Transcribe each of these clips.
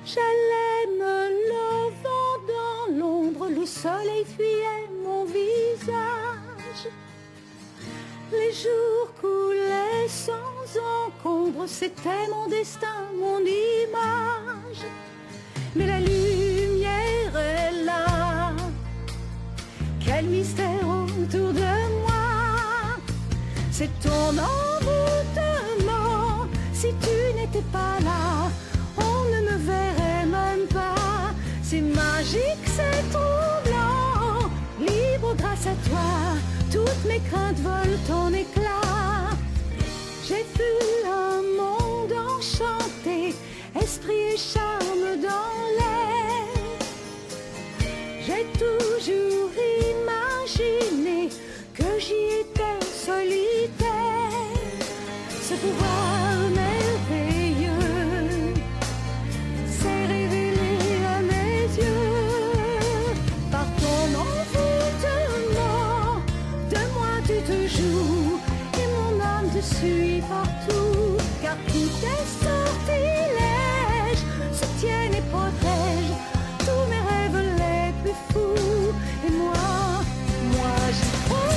J'allais me levant dans l'ombre, le soleil fuyait mon visage. Les jours coulaient sans encombre, c'était mon destin, mon image. Mais la lumière est là, quel mystère autour de moi. C'est ton envoûtement, si tu n'étais pas là, on ne me verrait même pas. C'est magique, c'est troublant, libre grâce à toi, toutes mes craintes volent en éclats. J'ai vu un monde enchanté, esprit et charme dans l'air. J'ai toujours imaginé que j'y étais solitaire. Ce pouvoir merveilleux s'est révélé à mes yeux. Par ton envoûtement, de moi tu te joues et mon âme te suit partout. Car tous tes sortilèges soutiennent et protègent tous mes rêves les plus fous. Et moi j'y crois.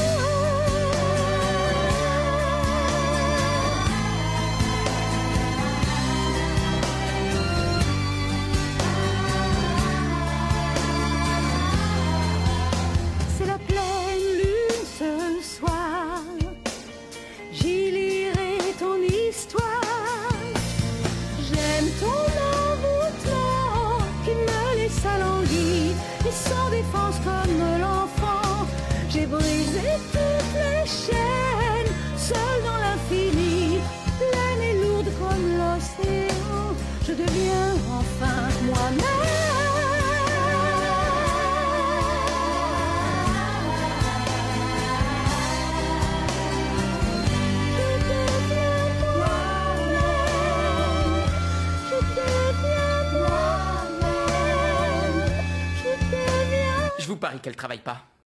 C'est la pleine lune ce soir, j'y lirai ton histoire. J'aime ton envoûtement qui me laisse alanguie, et sans défense comme l'enfant. J'ai brisé toutes les chaînes, seul dans l'infini, pleine et lourde comme l'océan. Je deviens enfin moi-même. Je vous parie qu'elle travaille pas.